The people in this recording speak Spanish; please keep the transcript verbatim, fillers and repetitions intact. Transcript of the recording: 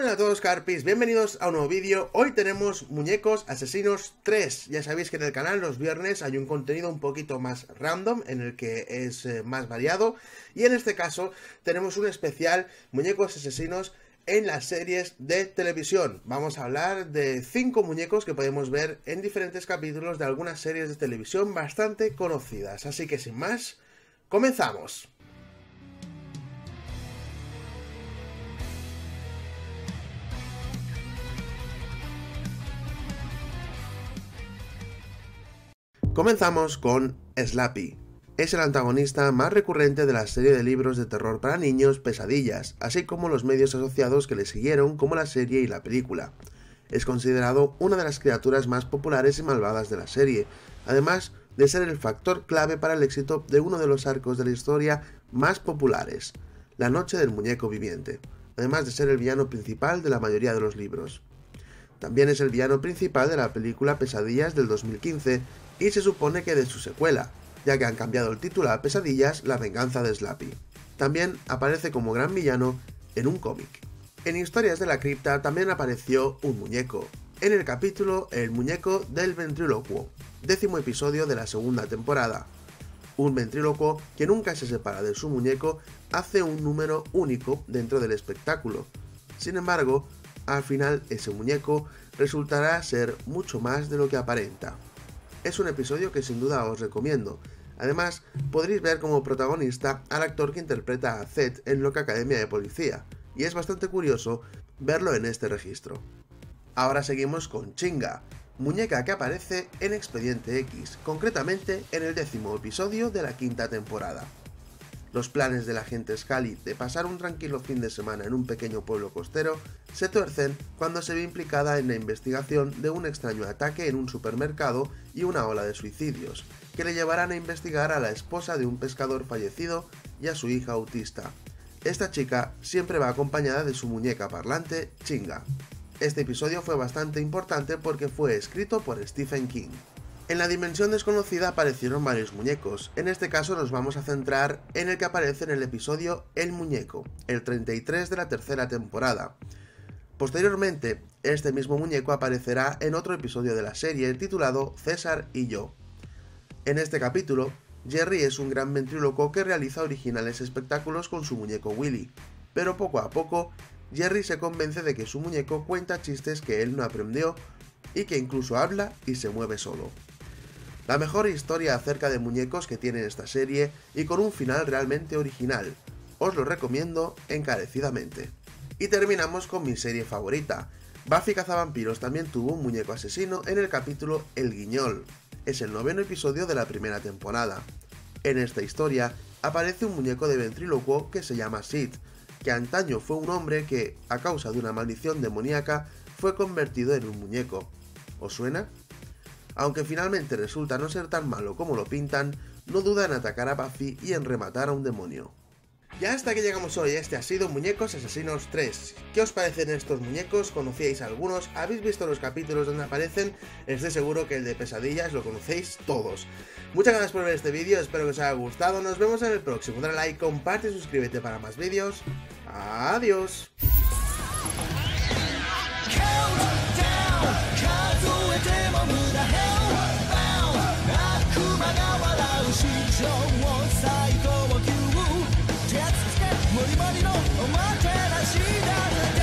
Buenas a todos, Carpis, bienvenidos a un nuevo vídeo. Hoy tenemos Muñecos Asesinos tres. Ya sabéis que en el canal los viernes hay un contenido un poquito más random, en el que es eh, más variado. Y en este caso tenemos un especial Muñecos Asesinos en las series de televisión. Vamos a hablar de cinco muñecos que podemos ver en diferentes capítulos de algunas series de televisión bastante conocidas. Así que sin más, comenzamos. Comenzamos con Slappy. Es el antagonista más recurrente de la serie de libros de terror para niños Pesadillas, así como los medios asociados que le siguieron como la serie y la película. Es considerado una de las criaturas más populares y malvadas de la serie, además de ser el factor clave para el éxito de uno de los arcos de la historia más populares, La Noche del Muñeco Viviente, además de ser el villano principal de la mayoría de los libros. También es el villano principal de la película Pesadillas del dos mil quince y se supone que de su secuela, ya que han cambiado el título a Pesadillas, la venganza de Slappy. También aparece como gran villano en un cómic. En Historias de la Cripta también apareció un muñeco, en el capítulo El muñeco del ventrílocuo, décimo episodio de la segunda temporada. Un ventrílocuo que nunca se separa de su muñeco hace un número único dentro del espectáculo. Sin embargo, al final ese muñeco resultará ser mucho más de lo que aparenta. Es un episodio que sin duda os recomiendo. Además, podréis ver como protagonista al actor que interpreta a Zed en Loca Academia de Policía, y es bastante curioso verlo en este registro. Ahora seguimos con Chinga, muñeca que aparece en Expediente X, concretamente en el décimo episodio de la quinta temporada. Los planes del agente Scully de pasar un tranquilo fin de semana en un pequeño pueblo costero se tuercen cuando se ve implicada en la investigación de un extraño ataque en un supermercado y una ola de suicidios, que le llevarán a investigar a la esposa de un pescador fallecido y a su hija autista. Esta chica siempre va acompañada de su muñeca parlante, Chinga. Este episodio fue bastante importante porque fue escrito por Stephen King. En la dimensión desconocida aparecieron varios muñecos, en este caso nos vamos a centrar en el que aparece en el episodio El Muñeco, el treinta y tres de la tercera temporada. Posteriormente, este mismo muñeco aparecerá en otro episodio de la serie titulado César y yo. En este capítulo, Jerry es un gran ventríloco que realiza originales espectáculos con su muñeco Willy, pero poco a poco, Jerry se convence de que su muñeco cuenta chistes que él no aprendió y que incluso habla y se mueve solo. La mejor historia acerca de muñecos que tiene esta serie y con un final realmente original. Os lo recomiendo encarecidamente. Y terminamos con mi serie favorita. Buffy Cazavampiros también tuvo un muñeco asesino en el capítulo El Guiñol. Es el noveno episodio de la primera temporada. En esta historia aparece un muñeco de ventrílocuo que se llama Sid, que antaño fue un hombre que, a causa de una maldición demoníaca, fue convertido en un muñeco. ¿Os suena? Aunque finalmente resulta no ser tan malo como lo pintan, no duda en atacar a Buffy y en rematar a un demonio. Y hasta que llegamos hoy, este ha sido Muñecos Asesinos tres. ¿Qué os parecen estos muñecos? ¿Conocíais algunos? ¿Habéis visto los capítulos donde aparecen? Estoy seguro que el de Pesadillas lo conocéis todos. Muchas gracias por ver este vídeo, espero que os haya gustado, nos vemos en el próximo. Dale like, comparte y suscríbete para más vídeos. ¡Adiós! 「もりもりのおもてなしだ」